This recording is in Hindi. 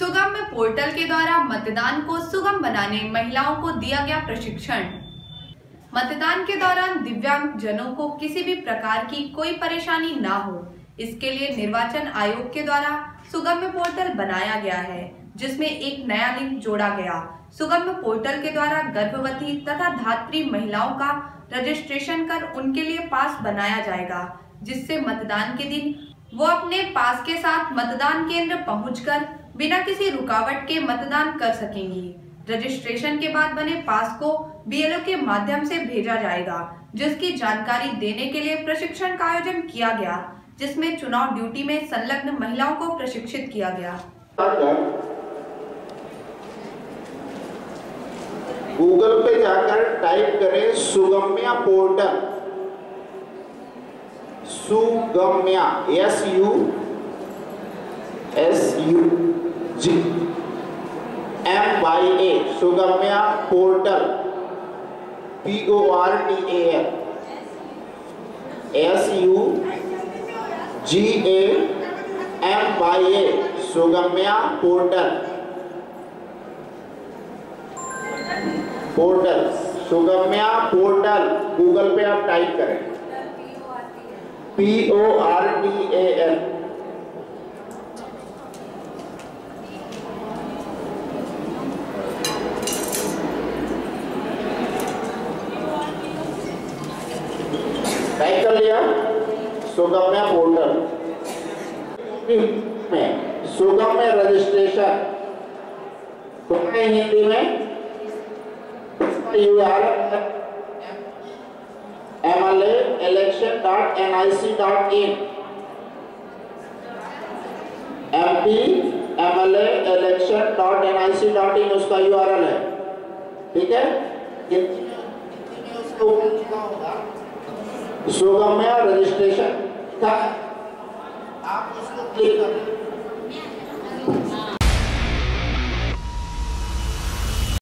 सुगम्य पोर्टल के द्वारा मतदान को सुगम बनाने महिलाओं को दिया गया प्रशिक्षण। मतदान के दौरान दिव्यांग जनों को किसी भी प्रकार की कोई परेशानी ना हो, इसके लिए निर्वाचन आयोग के द्वारा सुगम्य पोर्टल बनाया गया है, जिसमें एक नया लिंक जोड़ा गया। सुगम्य पोर्टल के द्वारा गर्भवती तथा धात्री महिलाओं का रजिस्ट्रेशन कर उनके लिए पास बनाया जाएगा, जिससे मतदान के दिन वो अपने पास के साथ मतदान केंद्र पहुंचकर बिना किसी रुकावट के मतदान कर सकेंगी। रजिस्ट्रेशन के बाद बने पास को बीएलओ के माध्यम से भेजा जाएगा, जिसकी जानकारी देने के लिए प्रशिक्षण का आयोजन किया गया, जिसमें चुनाव ड्यूटी में संलग्न महिलाओं को प्रशिक्षित किया गया। गूगल पे जाकर टाइप करें Sugamya portal, Sugamya SUGMYA Sugamya portal PORTAL SUGAMYA Sugamya portal Sugamya portal Google पे आप टाइप करें PORTAL। टाइप कर लिया सुगम्या पोर्टल में सुगम्य रजिस्ट्रेशन हिंदी में MLAelection.nic.in MPMLAelection.nic.in उसका URL है, ठीक है। सुगम्य रजिस्ट्रेशन था, आप उसको क्लिक करें।